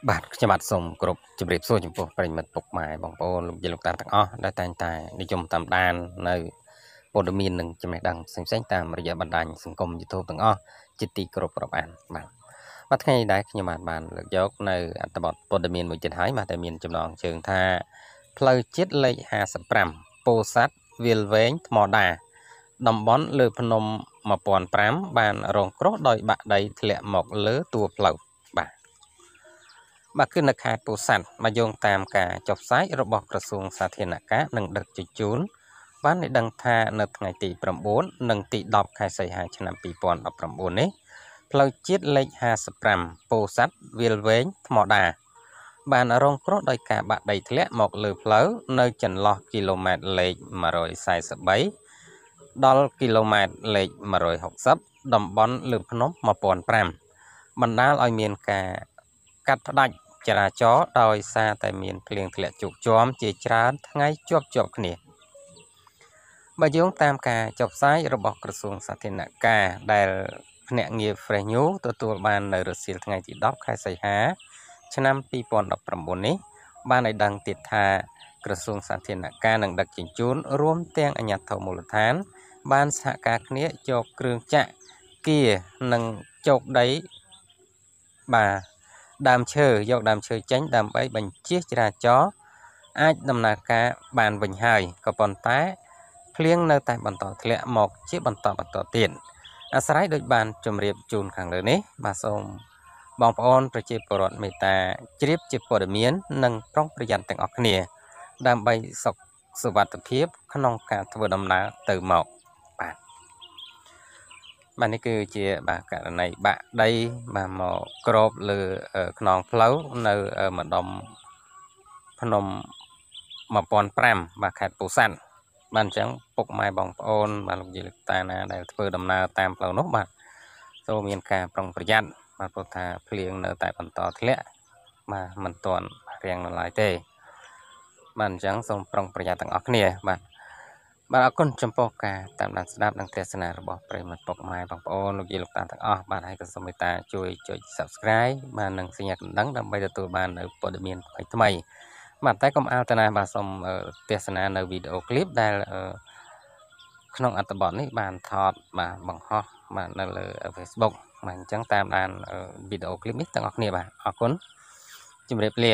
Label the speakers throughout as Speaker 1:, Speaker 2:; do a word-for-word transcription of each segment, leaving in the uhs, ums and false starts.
Speaker 1: បាទខ្ញុំបាទសូមគោរពជម្រាបសួរចំពោះប្រិយមិត្តពុកម៉ែបងប្អូនលោកយាយលោកតាទាំងអស់ដែលតែងតែនិយមតាមដាននៅព័ត៌មាននិងចំណេះដឹងផ្សេងៗតាមរយៈបណ្ដាញសង្គម YouTube ទាំងអស់ជាទីគោរពរាប់អានបាទបាទថ្ងៃនេះដែរខ្ញុំបាទបានលើកយកនៅអត្ថបទព័ត៌មានមួយទៀតហើយបាទតែមានចំណងជើងថាផ្លូវជាតិលេខห้าสิบห้าពោធិ៍សាត់វាលវែងថ្មដាតំបន់លើភ្នំmột nghìn năm trămបានរងគ្រោះដោយបាក់ដីធ្លាក់មកលើតួផ្លូវបាទបាទគឺនៅខេត្តពោធិ៍សាត់មកយោងតាមការចុះផ្សាយរបស់ក្រសួងសាធារណការនិងដឹកជញ្ជូនបានឲ្យដឹងថានៅថ្ងៃទីchínនិងទីដប់ខែសីហាឆ្នាំពីរពាន់ដប់ប្រាំបួននេះផ្លូវជាតិលេខห้าสิบห้าពោធិ៍សាត់វាលវែងថ្មដាបានរងគ្រោះដោយការបាក់ដីធ្លាក់មកលើផ្លូវនៅចន្លោះគីឡូម៉ែត្រលេខmột trăm bốn mươi baដល់គីឡូម៉ែត្រលេខmột trăm sáu mươiតំបន់លើភ្នំmột nghìn năm trămបណ្ដាលឲ្យមានការកាត់ផ្ដាច់ចរាចរណ៍ដោយសារតែមានភ្លៀងធ្លាក់ជោគជាំជាច្រើនថ្ងៃជាប់ជាប់គ្នាបើយោងតាមការចុះផ្សាយរបស់ក្រសួងសាធារណការដែលភ្នាក់ងារ Fresh News ទទួលបាននៅរសៀលថ្ងៃទីដប់ខែសីហាឆ្នាំពីរពាន់ដប់ប្រាំបួននេះបានឲ្យដឹងទៀតថាក្រសួងសាធារណការនិងដឹកជញ្ជូនរួមទាំងអាជ្ញាធរមូលដ្ឋានបានសហការគ្នាយកគ្រឿងចាក់គៀនិងជោគដីបាទដើមឈើយកដើមឈើចេញដើម្បីបញ្ជៀសចរាចរណ៍អាចដំណើរការបានវិញហើយក៏ប៉ុន្តែភ្លៀងនៅតែបន្តធ្លាក់មកជាបន្តបន្តទៀតអាស្រ័យដូចបានជម្រាបជូនខាងលើនេះបាទសូមបងប្អូនប្រជាពលរដ្ឋមេត្តាជ្រាបជាព័ត៌មាននិងប្រុងប្រយ័ត្នទាំងអស់គ្នាដើម្បីសុខសុវត្ថិភាពក្នុងការធ្វើដំណើរទៅមកបាទបាទនេះគឺជាបាទករណីបាក់ដីបាទមកក្របលើខ្នងផ្លូវនៅម្ដុំភ្នំmột nghìn năm trămបាទខេត្តពោធិ៍សាត់បាទអញ្ចឹងពុកម៉ែបងប្អូនបាទលោកយាយលោកតាណាដែលធ្វើដំណើរតាមផ្លូវនោះបាទសូមមានការប្រុងប្រយ័ត្នបាទព្រោះថាភ្លៀងនៅតែបន្តធ្លាក់បាទមិនទាន់រាំងនៅឡើយទេបាទអញ្ចឹងសូមប្រុងប្រយ័ត្នទាំងអស់គ្នាបាទបាទអរគុណចំពោះការតាមដានស្ដាប់និងទស្សនារបស់ប្រិយមិត្តពុកម៉ែបងប្អូនលោកយាយលោកតាទាំងអស់បាទហើយក៏សូមមេត្តាជួយចុច Subscribe បាទនិងសញ្ញាកណ្ដឹងដើម្បីទទួលបាននៅព័ត៌មានថ្មីៗបាទតែកុំអាលតាណាបាទសូមទស្សនានៅវីដេអូឃ្លីបដែលក្នុងអត្ថបទនេះបានថតបាទបង្ហោះបាទនៅលើ Facebook បាទអញ្ចឹងតាមដានវីដេអូឃ្លីបនេះទាំងអស់គ្នាបាទអរគុណជម្រាបលា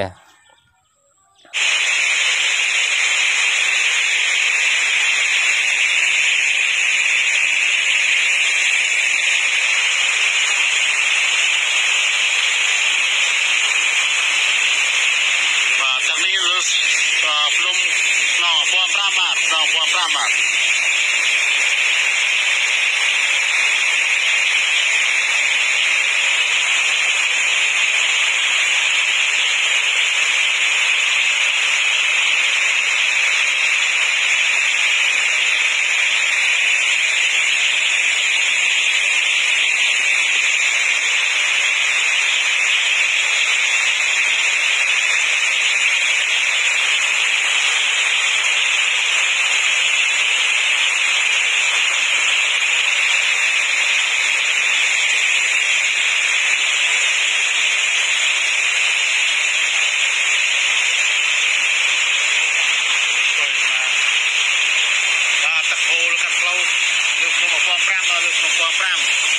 Speaker 1: ទឹកហូរកាត់ផ្លូវលើភ្នំmột nghìn năm trămលើភ្នំmột nghìn năm trăm